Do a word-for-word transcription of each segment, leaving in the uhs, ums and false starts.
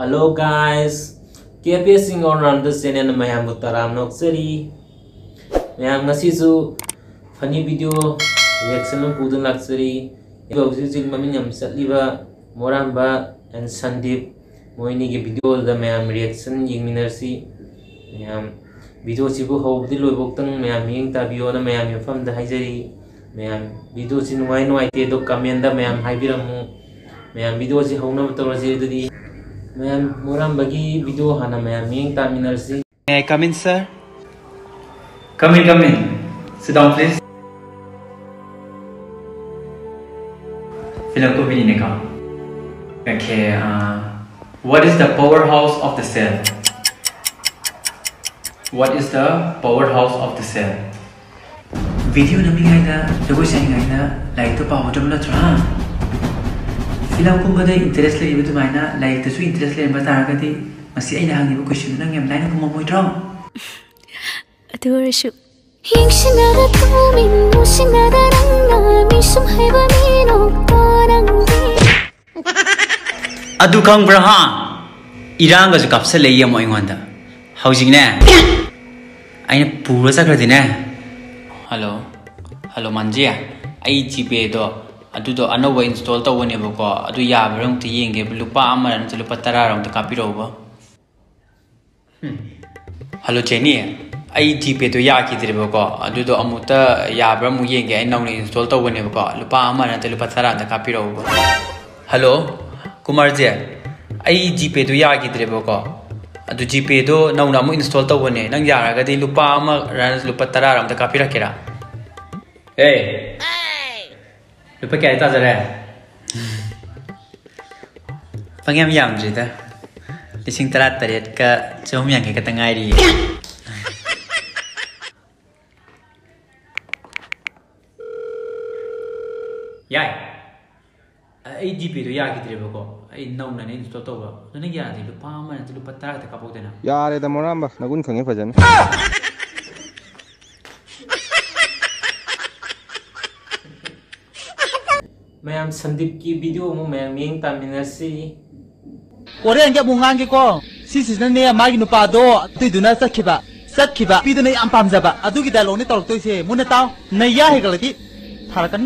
Hello guys, K P S sing around the scene and mayam utaram noxeri. Mayam nasisu funny video reaction of Pudu luxury. If I was using Maminium Satliva, Moramba and Sandeep, Moini video the mayam reaction ying minersi. Mayam video chibu hope the Luboktan mayam ying tabiona mayam from the Hizeri. Mayam videos in wine white do kamenda mayam hybiramu. Mayam videos in Hono Torzi. Mayam Moramba video hana mayam ying terminarsi. May I come in, sir? Come in, come in. Sit down, please. Film ko binili ka. Okay. Uh, what is the powerhouse of the cell? What is the powerhouse of the cell? Video na bigay na, dago siya ngay na, like to pa ako jam na tra. Film ko ba day interest lang iba tumay na, like to so interest lang ba tara kati, masih ay nahang iba question na ngam line ko mamoy tra. Adore siya. Hingsinada tumin mo sinadarang nami sumhayba minok tarang di. Adu kang braha, irang gazu kapsa lay mo ingwanda. Housing na. Ay na puro sa kredi na. Hello, hello manjia. Ay G P do. Adu do ano ba install to one ba ko? Adu ya barang ti yenge lupa amaran ti lupa tararang ta kapiro ba. Hello Jenny. Ay G P do ya ki dire ba ko? Adu do amuta ya barang mu yenge ay naw ni install to one ba ko? Lupa amaran ti lupa tararang ta kapiro ba. Hello, Kumar ji. Ay G P do ya ki dire ba ko? Adu G P do naw na mu install to one nang yara ga di lupa ama ran lupa tararang ta kapira kira. Hey. Lupa kaya ta jare. Pangyam yam ji ta. Lising tarat taret ka chom yang ke katangai ri. Yai. Ai G P do ya ki dire ba ko? Ai naw na ne install to ba. Nang ya di lupa ama ran lupa tarak ta kapok dena. Yare da Moramba nagun khange fajana. Mayam Sandeep ki video mo mayam ying terminarsi. Korean ke mungang ke ko. Si si ne magi nupa do tu duna sakhiba. Sakhiba pi duna am pamjaba. Adu ki dialogue ni torok to se mun taw naya he galati. Tharakani.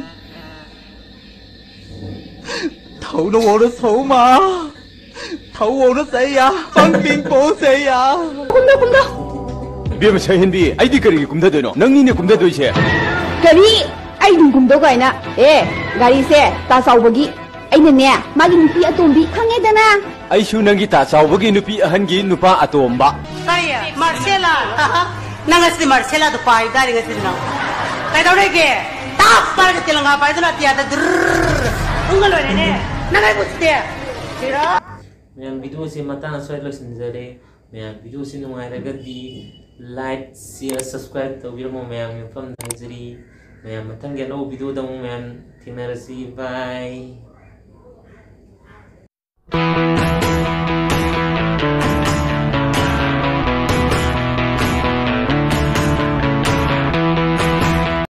Thau no wo so ma. Thau wo no sai ya. Pang ping po sai ya. Kumda kumda. Biam chahin bi ai di kari kumda do no. Nang ni ne kumda do se. Kari ai dum kumda ko ina. Eh gari se ta saw bagi. Ai ne ne magi nupi atombi khange dana. Ai shu nangi ta saw bagi nupi ahangi nupa atomba. Saya Marcela. Nangasli Marcela do pai dari ngasi na. Kai dore ke. Tap par ke telanga pai do na tia da. Ungal ne ne. Nangai buste. Tira. Mayam video si mata na soy lo sinjare. Mayam video si nungai ragadi like, share, subscribe to video mo mayam yung from Nigeria. Mayam matang gano video da mo mayam tinarasi. Bye.